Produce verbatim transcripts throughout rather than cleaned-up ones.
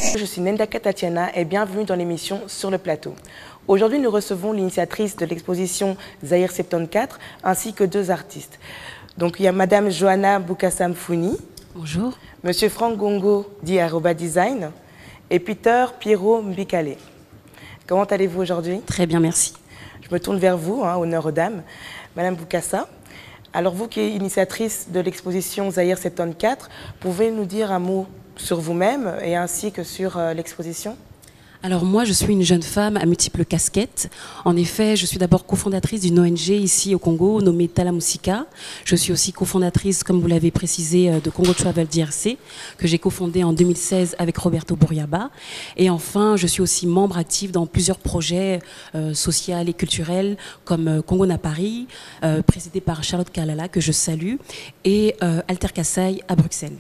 Je suis Nendaka Tatiana et bienvenue dans l'émission Sur le plateau. Aujourd'hui, nous recevons l'initiatrice de l'exposition Zaïre soixante-quatorze ainsi que deux artistes. Donc, il y a Madame Johanna Bukassa Mfuni. Bonjour. Monsieur Franck Gongo, dit Aroba Design. Et Peter Pierrot Mbikale. Comment allez-vous aujourd'hui? Très bien, merci. Je me tourne vers vous, hein, honneur aux dames. Madame Bukassa, alors vous qui êtes initiatrice de l'exposition Zaïre soixante-quatorze, pouvez nous dire un mot sur vous-même et ainsi que sur euh, l'exposition? Alors moi, je suis une jeune femme à multiples casquettes. En effet, je suis d'abord cofondatrice d'une O N G ici au Congo, nommée Talamusika. Je suis aussi cofondatrice, comme vous l'avez précisé, de Congo Travel D R C, que j'ai cofondé en deux mille seize avec Roberto Buriaba. Et enfin, je suis aussi membre active dans plusieurs projets euh, sociaux et culturels, comme euh, Congo na Paris, euh, présidé par Charlotte Kalala, que je salue, et euh, Alter Kassai à Bruxelles.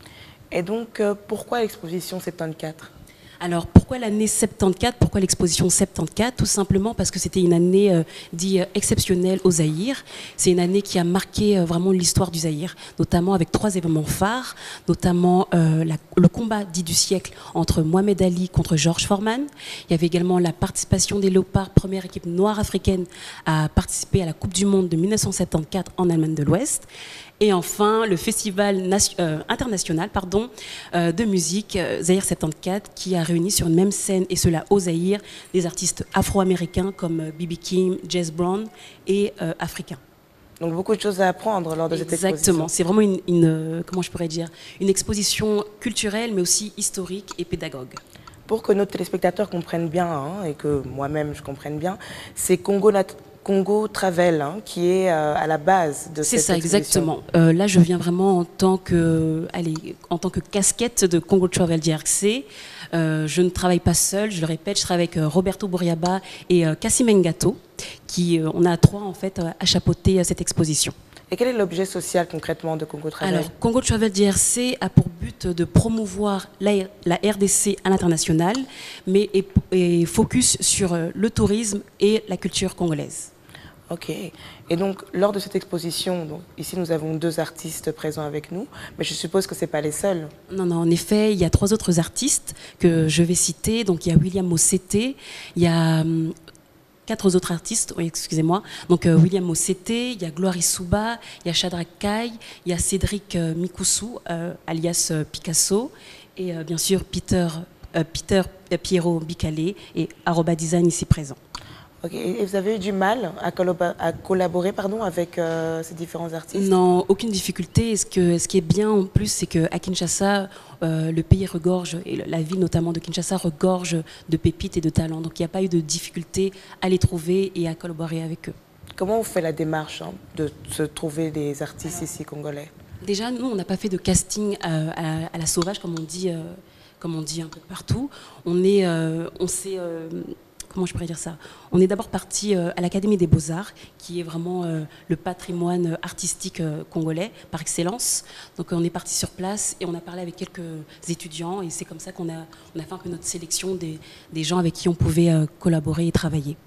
Et donc, euh, pourquoi l'exposition soixante-quatorze? Alors, pourquoi l'année soixante-quatorze? Pourquoi l'exposition soixante-quatorze? Tout simplement parce que c'était une année euh, dite euh, exceptionnelle au Zaïre. C'est une année qui a marqué euh, vraiment l'histoire du Zaïre, notamment avec trois événements phares, notamment euh, la, le combat dit du siècle entre Mohamed Ali contre George Foreman. Il y avait également la participation des Léopards, première équipe noire africaine à participer à la Coupe du Monde de mille neuf cent soixante-quatorze en Allemagne de l'Ouest. Et enfin, le festival euh, international pardon, euh, de musique euh, Zaïre soixante-quatorze qui a réuni sur une même scène, et cela au Zaïre, des artistes afro-américains comme B B King, Jazz Brown et euh, africains. Donc beaucoup de choses à apprendre lors de cette exposition. Exactement, c'est vraiment une, une, comment je pourrais dire, une exposition culturelle mais aussi historique et pédagogue. Pour que nos téléspectateurs comprennent bien, hein, et que moi-même je comprenne bien, c'est Congo Congo Travel, hein, qui est euh, à la base de cette exposition. C'est ça, exactement. Euh, là, je viens vraiment en tant que, allez, en tant que casquette de Congo Travel D R C. Euh, je ne travaille pas seule, je le répète, je travaille avec euh, Roberto Buriaba et euh, Kassim Ngato, qui, euh, on a trois en fait à chapeauter euh, cette exposition. Et quel est l'objet social concrètement de Congo Travel? Alors, Congo Travel D R C a pour but de promouvoir la, la R D C à l'international, mais est, est focus sur euh, le tourisme et la culture congolaise. Ok. Et donc, lors de cette exposition, donc, ici nous avons deux artistes présents avec nous, mais je suppose que ce n'est pas les seuls. Non, non, en effet, il y a trois autres artistes que je vais citer. Donc, il y a William Mossete, il y a hum, quatre autres artistes, oui, excusez-moi. Donc, euh, William Mossete, il y a Gloire Souba, il y a Shadrach Kai, il y a Cédric euh, Mikusu, euh, alias euh, Picasso, et euh, bien sûr Peter, euh, Peter euh, Pierrot Mbikale et Aroba Design ici présent. Okay. Et vous avez eu du mal à, à collaborer pardon, avec euh, ces différents artistes? Non, aucune difficulté. Et ce, que, ce qui est bien en plus, c'est qu'à Kinshasa, euh, le pays regorge, et la ville notamment de Kinshasa regorge de pépites et de talents. Donc il n'y a pas eu de difficulté à les trouver et à collaborer avec eux. Comment vous faites la démarche, hein, de se trouver des artistes ici congolais? Déjà, nous, on n'a pas fait de casting euh, à, à la sauvage, comme on dit, euh, comme on dit un peu partout. On est, euh, on s'est... Euh, Comment je pourrais dire ça? On est d'abord parti euh, à l'Académie des Beaux-Arts, qui est vraiment euh, le patrimoine artistique euh, congolais par excellence. Donc on est parti sur place et on a parlé avec quelques étudiants, et c'est comme ça qu'on a, on a fait un peu notre sélection des, des gens avec qui on pouvait euh, collaborer et travailler.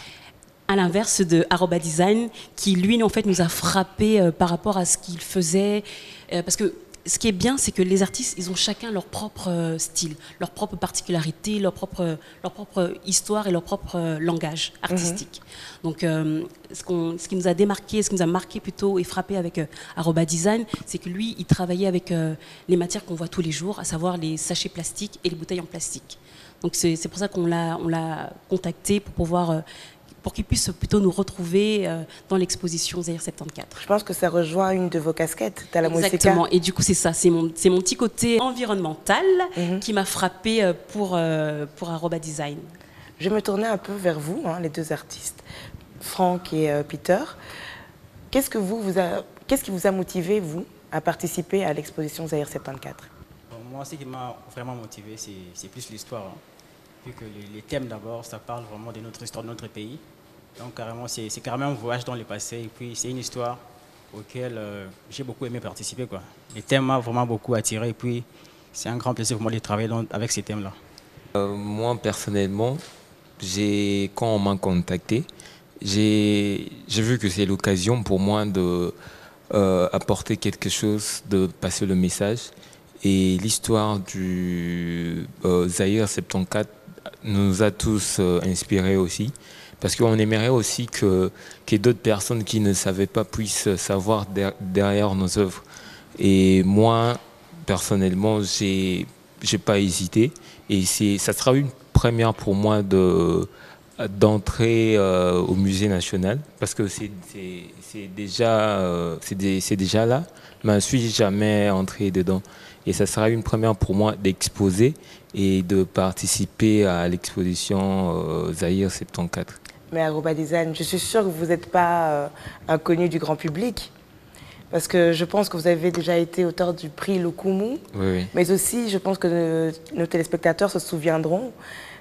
À l'inverse de Aroba Design, qui lui en fait nous a frappé euh, par rapport à ce qu'il faisait, euh, parce que ce qui est bien, c'est que les artistes, ils ont chacun leur propre style, leur propre particularité, leur propre, leur propre histoire et leur propre langage artistique. Mm-hmm. Donc, euh, ce, qu'on, ce qui nous a démarqué, ce qui nous a marqué plutôt et frappé avec euh, Aroba Design, c'est que lui, il travaillait avec euh, les matières qu'on voit tous les jours, à savoir les sachets plastiques et les bouteilles en plastique. Donc, c'est, c'est pour ça qu'on l'a, on l'a contacté pour pouvoir... Euh, pour qu'ils puissent plutôt nous retrouver euh, dans l'exposition Zaïre soixante-quatorze. Je pense que ça rejoint une de vos casquettes, Talamusika. Exactement, et du coup c'est ça, c'est mon, c'est mon petit côté environnemental mm-hmm. qui m'a frappé pour, euh, pour Aroba Design. Je vais me tourner un peu vers vous, hein, les deux artistes, Franck et euh, Peter. Qu'est-ce, que vous, vous a, qu'est-ce qui vous a motivé, vous, à participer à l'exposition Zaïre soixante-quatorze? Bon, moi, ce qui m'a vraiment motivé, c'est, c'est plus l'histoire. Hein. Vu que les, les thèmes d'abord, ça parle vraiment de notre histoire, de notre pays. Donc carrément, c'est, c'est carrément un voyage dans le passé. Et puis c'est une histoire auquel euh, j'ai beaucoup aimé participer, quoi. Les thèmes m'ont vraiment beaucoup attiré. Et puis c'est un grand plaisir pour moi de travailler dans, avec ces thèmes-là. Euh, moi, personnellement, j'ai, quand on m'a contacté, j'ai, j'ai vu que c'est l'occasion pour moi de euh, apporter quelque chose, de passer le message. Et l'histoire du euh, Zaïre soixante-quatorze nous a tous euh, inspirés aussi. Parce qu'on aimerait aussi que, que d'autres personnes qui ne savaient pas puissent savoir der, derrière nos œuvres. Et moi, personnellement, j'ai j'ai pas hésité. Et ça sera une première pour moi de d'entrer euh, au musée national, parce que c'est déjà, euh, c'est déjà là, mais je ne suis jamais entré dedans. Et ça sera une première pour moi d'exposer et de participer à l'exposition euh, Zaïre soixante-quatorze. Mais Aroba Design, je suis sûre que vous n'êtes pas euh, inconnu du grand public. Parce que je pense que vous avez déjà été auteur du prix Lokumu. Oui, oui. Mais aussi, je pense que nos, nos téléspectateurs se souviendront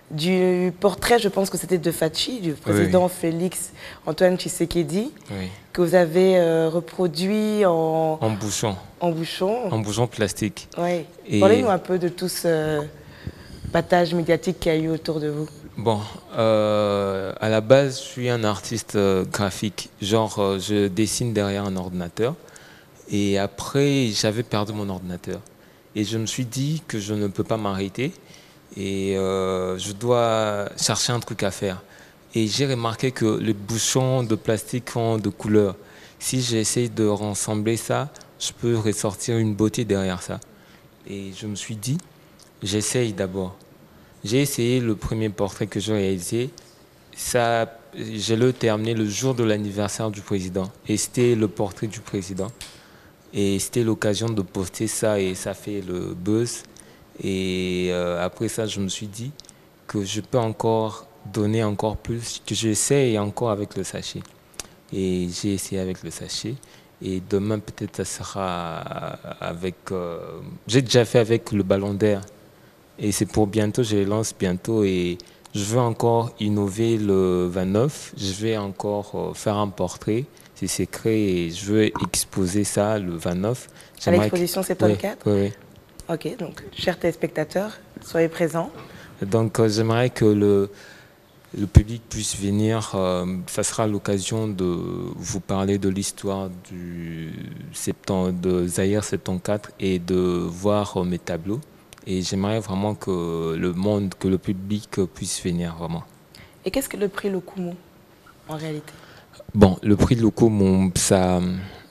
du portrait, je pense que c'était de Fachi, du président oui, oui. Félix Antoine Tshisekedi, oui. que vous avez euh, reproduit en... En bouchon. En bouchon. En bouchon plastique. Oui. Et... Parlez-nous un peu de tout ce battage médiatique qu'il y a eu autour de vous. Bon, euh, à la base, je suis un artiste euh, graphique. Genre, euh, je dessine derrière un ordinateur. Et après, j'avais perdu mon ordinateur. Et je me suis dit que je ne peux pas m'arrêter. Et euh, je dois chercher un truc à faire. Et j'ai remarqué que les bouchons de plastique ont de couleurs. Si j'essaie de rassembler ça, je peux ressortir une beauté derrière ça. Et je me suis dit, j'essaye d'abord. J'ai essayé le premier portrait que j'ai réalisé. Ça, j'ai le terminé le jour de l'anniversaire du président. Et c'était le portrait du président. Et c'était l'occasion de poster ça et ça fait le buzz. Et euh, après ça, je me suis dit que je peux encore donner encore plus, que j'essaie encore avec le sachet. Et j'ai essayé avec le sachet. Et demain, peut-être, ça sera avec... Euh, j'ai déjà fait avec le ballon d'air. Et c'est pour bientôt, je les lance bientôt. Et je veux encore innover le vingt-neuf. Je vais encore euh, faire un portrait. C'est secret et je veux exposer ça le vingt-neuf. À l'exposition soixante-quatorze. Oui, oui. Ok, donc, chers téléspectateurs, soyez présents. Donc, euh, j'aimerais que le, le public puisse venir. Euh, ça sera l'occasion de vous parler de l'histoire du de Zaïre soixante-quatorze et de voir euh, mes tableaux. Et j'aimerais vraiment que le monde, que le public puisse venir vraiment. Et qu'est-ce que le prix Lokumu, en réalité? Bon, le prix Lokumu, ça,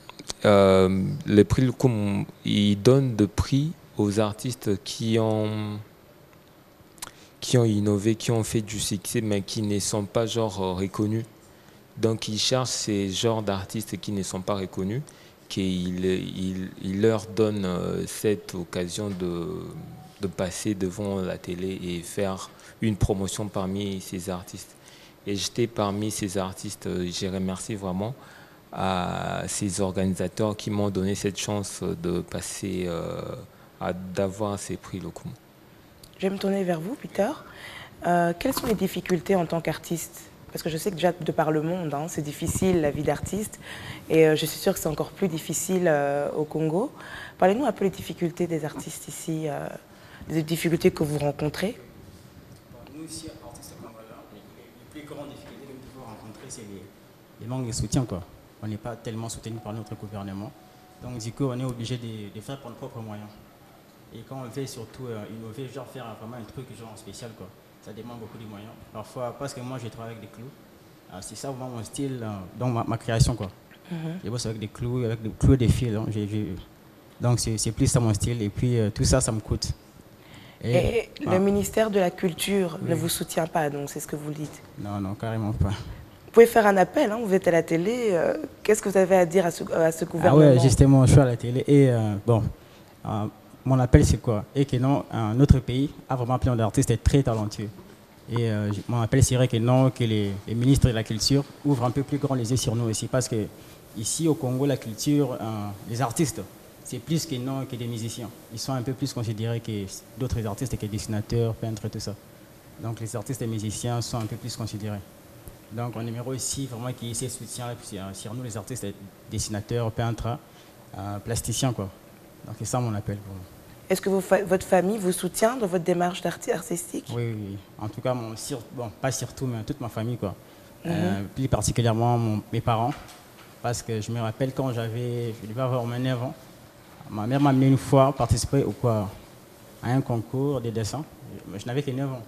euh, le prix Lokumu, il donne de prix aux artistes qui ont, qui ont innové, qui ont fait du succès, mais qui ne sont pas genre reconnus. Donc, ils cherchent ces genres d'artistes qui ne sont pas reconnus, qu'ils il, il leur donnent cette occasion de, de passer devant la télé et faire une promotion parmi ces artistes. Et j'étais parmi ces artistes, je remercie vraiment à ces organisateurs qui m'ont donné cette chance de passer, euh, d'avoir ces prix Lokumu. Je vais me tourner vers vous, Peter. Euh, quelles sont les difficultés en tant qu'artiste? Parce que je sais que déjà, de par le monde, hein, c'est difficile la vie d'artiste. Et euh, je suis sûre que c'est encore plus difficile euh, au Congo. Parlez-nous un peu des difficultés des artistes ici, euh, des difficultés que vous rencontrez. Nous ici, artistes congolais, les plus grandes difficultés que nous pouvons rencontrer, c'est les, les manques de soutien, quoi. On n'est pas tellement soutenu par notre gouvernement. Donc du coup, on est obligé de, de faire par nos propres moyens. Et quand on veut surtout euh, innover, genre faire vraiment un truc genre spécial, quoi, ça demande beaucoup de moyens. Parfois, parce que moi, je travaille avec des clous. Euh, c'est ça vraiment mon style, euh, donc ma, ma création, quoi. Mm-hmm. Je bosse avec des clous, avec des clous et des fils. Hein. J'ai, j'ai... Donc c'est plus ça mon style. Et puis euh, tout ça, ça me coûte. Et, et ah. le ministère de la Culture oui. ne vous soutient pas, donc c'est ce que vous dites? Non, non, carrément pas. Vous pouvez faire un appel, hein, vous êtes à la télé. Euh, Qu'est-ce que vous avez à dire à ce, à ce gouvernement? Ah ouais, justement, je suis à la télé. Et euh, bon, euh, mon appel c'est quoi? Et que non, un autre pays a vraiment plein d'artistes très talentueux. Et euh, mon appel serait que non, que les, les ministres de la Culture ouvrent un peu plus grand les yeux sur nous aussi. Parce que ici au Congo, la culture, euh, les artistes, c'est plus que non que des musiciens. Ils sont un peu plus considérés que d'autres artistes, que dessinateurs, peintres et tout ça. Donc les artistes et musiciens sont un peu plus considérés. Donc on aimerait aussi vraiment qu'il y ait ce soutien sur nous, les artistes, dessinateurs, peintres, euh, plasticiens, quoi. Donc c'est ça mon appel pour vous. Est-ce que vous, votre famille vous soutient dans votre démarche artistique? Oui, oui. En tout cas, mon, bon, pas surtout, mais toute ma famille, quoi. Mm-hmm. euh, plus particulièrement mon, mes parents. Parce que je me rappelle quand j'avais, je devais avoir neuf ans, Ma mère m'a amené une fois participer au quoi, à un concours de dessin. Je n'avais que neuf ans.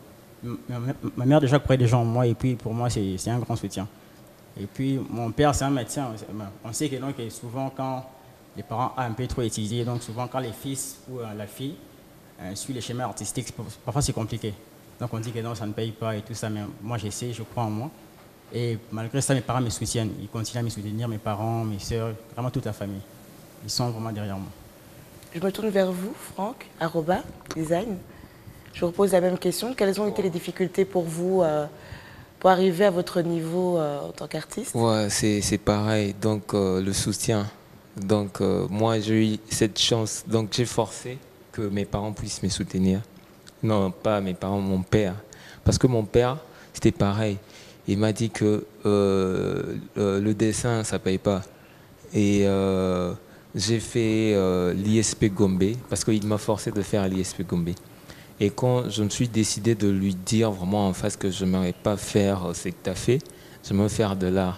Ma mère déjà croyait déjà en moi et puis pour moi c'est un grand soutien. Et puis mon père c'est un médecin. On sait que donc souvent quand les parents ont un peu trop étudié, donc souvent quand les fils ou la fille euh, suit les schémas artistiques, parfois c'est compliqué. Donc on dit que non, ça ne paye pas et tout ça, mais moi j'essaie, je crois en moi. Et malgré ça, mes parents me soutiennent. Ils continuent à me soutenir, mes parents, mes soeurs, vraiment toute la famille. Ils sont vraiment derrière moi. Je me tourne vers vous, Franck, arroba, design. Je vous pose la même question. Quelles ont été les difficultés pour vous euh, pour arriver à votre niveau euh, en tant qu'artiste? Ouais, c'est pareil. Donc, euh, le soutien. Donc, euh, moi, j'ai eu cette chance. Donc, j'ai forcé que mes parents puissent me soutenir. Non, pas mes parents, mon père. Parce que mon père, c'était pareil. Il m'a dit que euh, le, le dessin, ça ne paye pas. Et euh, j'ai fait euh, l'I S P Gombe, parce qu'il m'a forcé de faire l'I S P Gombe. Et quand je me suis décidé de lui dire vraiment en face que je n'aimerais pas faire ce que tu as fait, j'aimerais faire de l'art.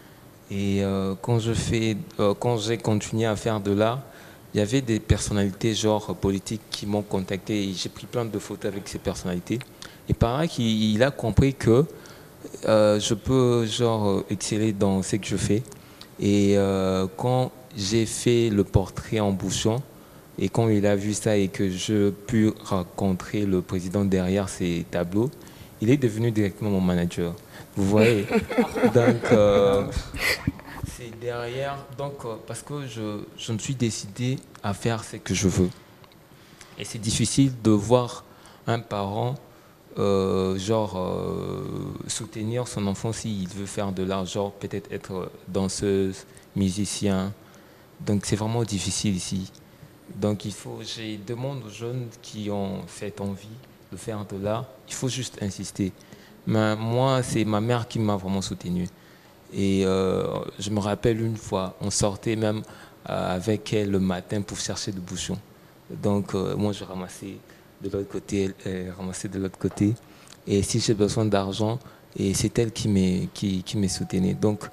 Et euh, quand je fais, euh, quand j'ai continué à faire de l'art, il y avait des personnalités genre politiques qui m'ont contacté et j'ai pris plein de photos avec ces personnalités. Et pareil, il, il a compris que euh, je peux genre exceller dans ce que je fais. Et euh, quand j'ai fait le portrait en bouchon, et quand il a vu ça et que je pu rencontrer le président derrière ces tableaux, il est devenu directement mon manager. Vous voyez. Donc, euh, c'est derrière. Donc, euh, parce que je, je me suis décidé à faire ce que je veux. Et c'est difficile de voir un parent, euh, genre, euh, soutenir son enfant s'il veut faire de l'art, genre peut-être être danseuse, musicien. Donc, c'est vraiment difficile ici. Donc il faut, je demande aux jeunes qui ont cette envie de faire de l'art, il faut juste insister. Mais moi, c'est ma mère qui m'a vraiment soutenu. Et euh, je me rappelle une fois, on sortait même euh, avec elle le matin pour chercher des bouchons. Donc euh, moi, je ramassais de l'autre côté, elle, elle ramassait de l'autre côté. Et si j'ai besoin d'argent, et c'est elle qui me qui, qui me soutenait. Donc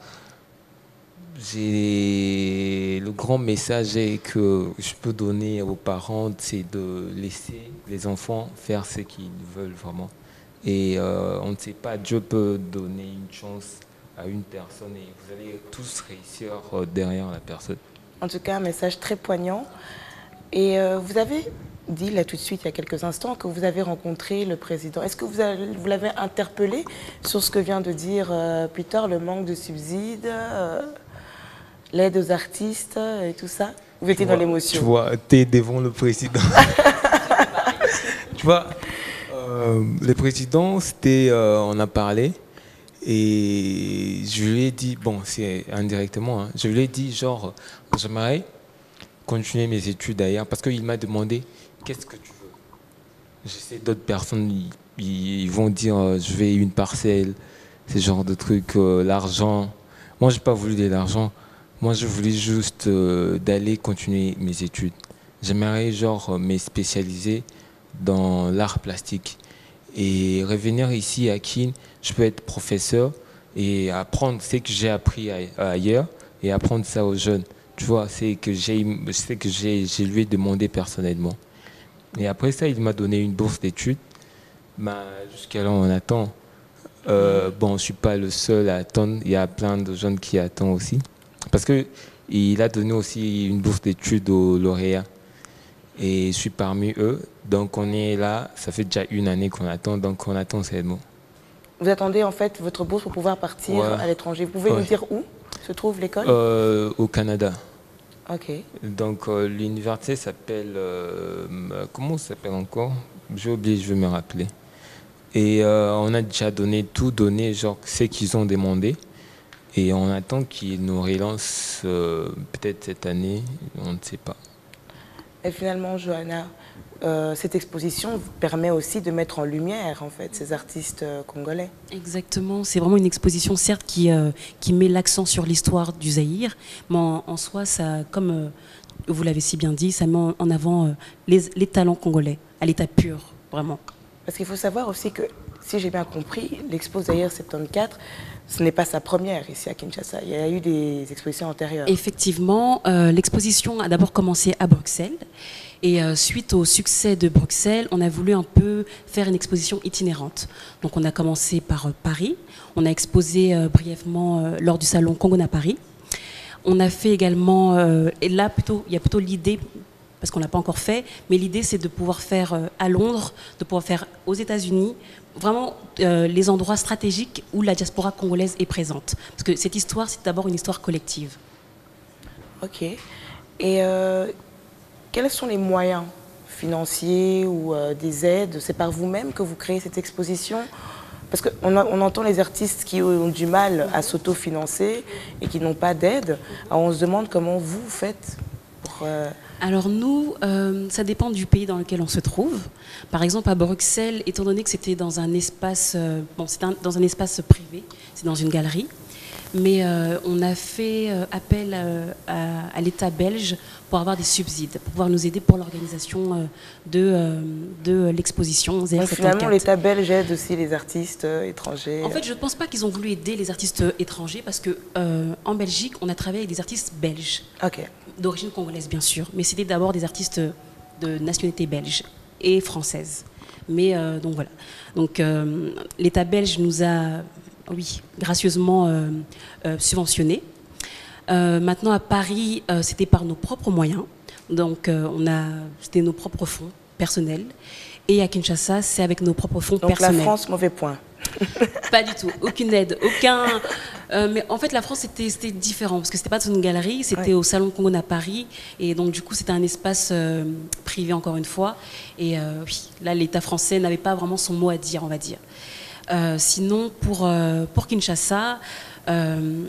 j'ai le grand message que je peux donner aux parents, c'est de laisser les enfants faire ce qu'ils veulent vraiment. Et euh, on ne sait pas, Dieu peut donner une chance à une personne et vous allez tous réussir derrière la personne. En tout cas, un message très poignant. Et euh, vous avez dit là tout de suite, il y a quelques instants, que vous avez rencontré le président. Est-ce que vous, vous l'avez interpellé sur ce que vient de dire euh, Peter, le manque de subsides euh, l'aide aux artistes et tout ça? Vous étiez dans l'émotion. Tu vois, tu es devant le président. Tu vois, euh, le président, c'était, euh, on a parlé et je lui ai dit, bon, c'est indirectement, hein, je lui ai dit, genre, j'aimerais continuer mes études ailleurs parce qu'il m'a demandé, qu'est-ce que tu veux? Je sais, d'autres personnes, ils, ils vont dire, euh, je veux une parcelle, ce genre de trucs, euh, l'argent. Moi, je n'ai pas voulu de l'argent. Moi, je voulais juste euh, d'aller continuer mes études. J'aimerais genre me spécialiser dans l'art plastique. Et revenir ici à Kin, je peux être professeur et apprendre ce que j'ai appris ailleurs et apprendre ça aux jeunes. Tu vois, c'est que j'ai, c'est que j'ai, j'ai lui ai demandé personnellement. Et après ça, il m'a donné une bourse d'études. Ben, jusqu'à là, on attend. Euh, bon, je ne suis pas le seul à attendre. Il y a plein de jeunes qui attendent aussi. Parce qu'il a donné aussi une bourse d'études aux lauréats. Et je suis parmi eux. Donc on est là, ça fait déjà une année qu'on attend, donc on attend ces mots. Vous attendez en fait votre bourse pour pouvoir partir ouais. à l'étranger. Vous pouvez ouais. nous dire où se trouve l'école? euh, Au Canada. Ok. Donc euh, l'université s'appelle... Euh, comment ça s'appelle encore? J'ai oublié, je vais me rappeler. Et euh, on a déjà donné tout, donné genre ce qu'ils ont demandé. Et on attend qu'ils nous relancent euh, peut-être cette année, on ne sait pas. Et finalement, Johanna, euh, cette exposition permet aussi de mettre en lumière en fait, ces artistes euh, congolais. Exactement, c'est vraiment une exposition certes qui, euh, qui met l'accent sur l'histoire du Zaïre, mais en, en soi, ça, comme euh, vous l'avez si bien dit, ça met en avant euh, les, les talents congolais, à l'état pur, vraiment. Parce qu'il faut savoir aussi que, si j'ai bien compris, l'Expo Zaïre soixante-quatorze, ce n'est pas sa première ici à Kinshasa. Il y a eu des expositions antérieures. Effectivement, euh, l'exposition a d'abord commencé à Bruxelles. Et euh, suite au succès de Bruxelles, on a voulu un peu faire une exposition itinérante. Donc on a commencé par euh, Paris. On a exposé euh, brièvement euh, lors du salon Congo à Paris. On a fait également, euh, et là plutôt, il y a plutôt l'idée, parce qu'on ne l'a pas encore fait, mais l'idée c'est de pouvoir faire euh, à Londres, de pouvoir faire aux États-Unis, vraiment euh, les endroits stratégiques où la diaspora congolaise est présente. Parce que cette histoire, c'est d'abord une histoire collective. Ok. Et euh, quels sont les moyens financiers ou euh, des aides? C'est par vous-même que vous créez cette exposition? Parce qu'on on entend les artistes qui ont du mal à s'autofinancer et qui n'ont pas d'aide. Alors on se demande comment vous faites pour... Euh... Alors nous, euh, ça dépend du pays dans lequel on se trouve. Par exemple, à Bruxelles, étant donné que c'était dans un espace, euh, bon, c'est un, dans un espace privé, c'est dans une galerie, mais euh, on a fait euh, appel euh, à, à l'État belge pour avoir des subsides, pour pouvoir nous aider pour l'organisation euh, de, euh, de l'exposition. Donc finalement, l'État belge aide aussi les artistes euh, étrangers. En fait, je ne pense pas qu'ils ont voulu aider les artistes étrangers parce que euh, en Belgique, on a travaillé avec des artistes belges, okay. d'origine congolaise bien sûr, mais c'était d'abord des artistes de nationalité belge et française. Mais euh, donc voilà. Donc euh, l'État belge nous a oui, gracieusement euh, euh, subventionné. Euh, maintenant, à Paris, euh, c'était par nos propres moyens. Donc, euh, on a, c'était nos propres fonds personnels. Et à Kinshasa, c'est avec nos propres fonds Donc personnels. Donc, la France, mauvais point. Pas du tout. Aucune aide. Aucun... Euh, mais en fait, la France, c'était différent. Parce que ce n'était pas dans une galerie, c'était ouais. au Salon Congo à Paris. Et donc, du coup, c'était un espace euh, privé, encore une fois. Et euh, oui, là, l'État français n'avait pas vraiment son mot à dire, on va dire. Euh, sinon, pour, euh, pour Kinshasa, euh,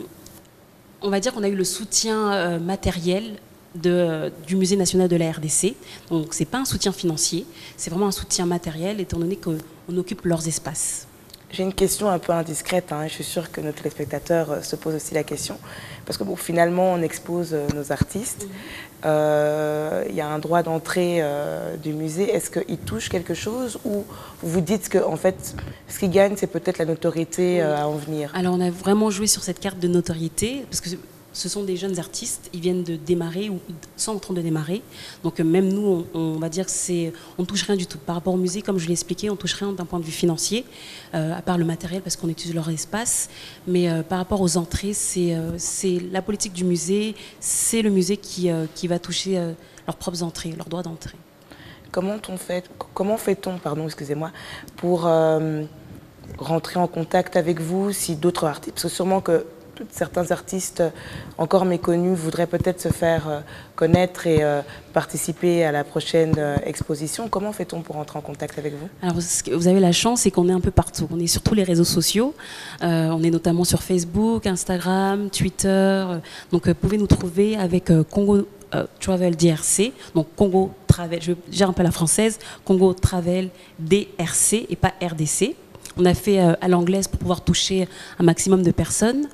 on va dire qu'on a eu le soutien euh, matériel de, euh, du Musée national de la R D C. Donc, ce n'est pas un soutien financier, c'est vraiment un soutien matériel, étant donné qu'on occupe leurs espaces. J'ai une question un peu indiscrète, hein. Je suis sûre que nos téléspectateurs euh, se posent aussi la question. Parce que bon, finalement, on expose euh, nos artistes. Il euh, y a un droit d'entrée euh, du musée. Est-ce qu'il touche quelque chose ou vous vous dites que en fait, ce qu'ils gagnent, c'est peut-être la notoriété euh, à en venir? Alors, on a vraiment joué sur cette carte de notoriété, parce que ce sont des jeunes artistes, ils viennent de démarrer ou sont en train de démarrer. Donc même nous, on, on va dire que on ne touche rien du tout. Par rapport au musée, comme je l'ai expliqué, on ne touche rien d'un point de vue financier, euh, à part le matériel parce qu'on utilise leur espace. Mais euh, par rapport aux entrées, c'est euh, la politique du musée, c'est le musée qui, euh, qui va toucher euh, leurs propres entrées, leurs droits d'entrée. Comment on fait, comment fait-on, pardon, excusez-moi, pour euh, rentrer en contact avec vous si d'autres artistes, parce que sûrement que certains artistes encore méconnus voudraient peut-être se faire euh, connaître et euh, participer à la prochaine euh, exposition. Comment fait-on pour entrer en contact avec vous? Alors, vous avez la chance, c'est qu'on est un peu partout. On est sur tous les réseaux sociaux. Euh, on est notamment sur Facebook, Instagram, Twitter. Donc, vous pouvez nous trouver avec euh, Congo euh, Travel D R C. Donc, Congo Travel, je gère un peu la française, Congo Travel D R C et pas R D C. On a fait euh, à l'anglaise pour pouvoir toucher un maximum de personnes.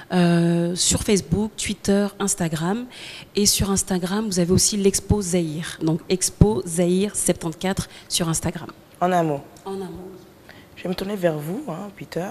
Euh, sur Facebook, Twitter, Instagram. Et sur Instagram, vous avez aussi l'Expo Zaïre. Donc Expo Zaïre soixante-quatorze sur Instagram. En un mot. En un mot, oui. Je vais me tourner vers vous, hein, Peter,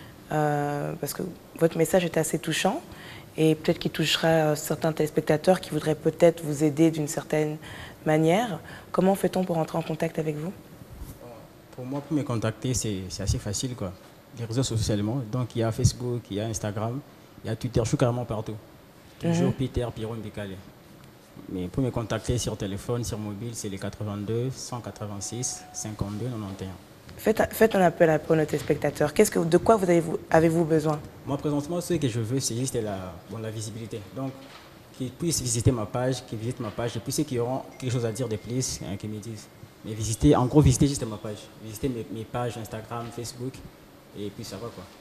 euh, parce que votre message est assez touchant et peut-être qu'il touchera certains téléspectateurs qui voudraient peut-être vous aider d'une certaine manière. Comment fait-on pour entrer en contact avec vous? Pour moi, pour me contacter, c'est assez facile, quoi. Les réseaux sociaux seulement. Donc, il y a Facebook, il y a Instagram, il y a Twitter, je suis carrément partout. Toujours mm-hmm. Peter Piron Bicalé. Mais pour me contacter sur téléphone, sur mobile, c'est les quatre-vingt-deux, cent quatre-vingt-six, cinquante-deux, quatre-vingt-onze. Faites un, faites un appel à nos téléspectateurs. Qu'est-ce que, de quoi vous avez-vous avez besoin? Moi, présentement, ce que je veux, c'est juste la, bon, la visibilité. Donc, qu'ils puissent visiter ma page, qu'ils visitent ma page, et puis ceux qui auront quelque chose à dire de plus, hein, qu'ils me disent. Mais visiter, en gros, visiter juste ma page. Visiter mes, mes pages Instagram, Facebook, et puis ça va, quoi.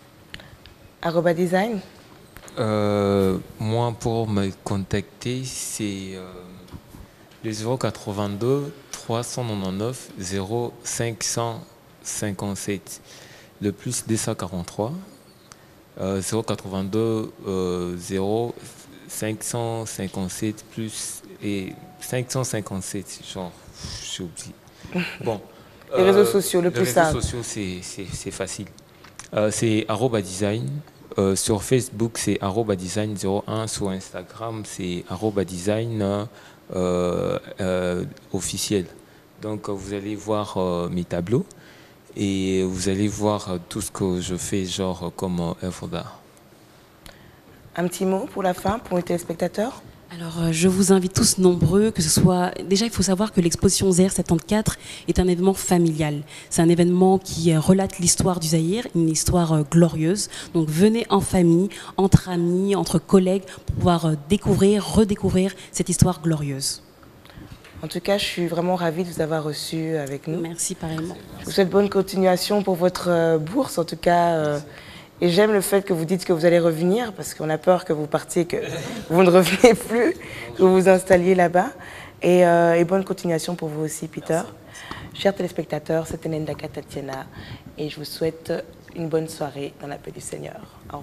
Arroba Design euh, Moi, pour me contacter, c'est euh, le zéro quatre-vingt-deux, trois cent quatre-vingt-dix-neuf, zéro cinq cent cinquante-sept. Le plus deux cent quarante-trois, euh, zéro quatre-vingt-deux, euh, zéro cinq cent cinquante-sept plus et cinq cent cinquante-sept, genre, j'ai oublié. Bon, Les réseaux sociaux, le plus simple. Les réseaux sociaux, c'est facile. Euh, c'est arroba design. Euh, sur Facebook, c'est arroba design zéro un. Sur Instagram, c'est arroba design euh, euh, officiel. Donc, vous allez voir euh, mes tableaux et vous allez voir euh, tout ce que je fais, genre comme euh, œuvre d'art. Un petit mot pour la fin, pour les téléspectateurs? Alors, euh, je vous invite tous nombreux, que ce soit... Déjà, il faut savoir que l'exposition Zaïre soixante-quatorze est un événement familial. C'est un événement qui euh, relate l'histoire du Zaïre, une histoire euh, glorieuse. Donc, venez en famille, entre amis, entre collègues, pour pouvoir euh, découvrir, redécouvrir cette histoire glorieuse. En tout cas, je suis vraiment ravie de vous avoir reçu avec nous. Merci, pareillement. Je vous souhaite bonne continuation pour votre euh, bourse, en tout cas... Euh, Et j'aime le fait que vous dites que vous allez revenir, parce qu'on a peur que vous partiez, que vous ne revenez plus, que vous vous installiez là-bas. Et, euh, et bonne continuation pour vous aussi, Peter. Merci. Chers téléspectateurs, c'était Nendaka Tatiana, et je vous souhaite une bonne soirée dans la paix du Seigneur. Au revoir.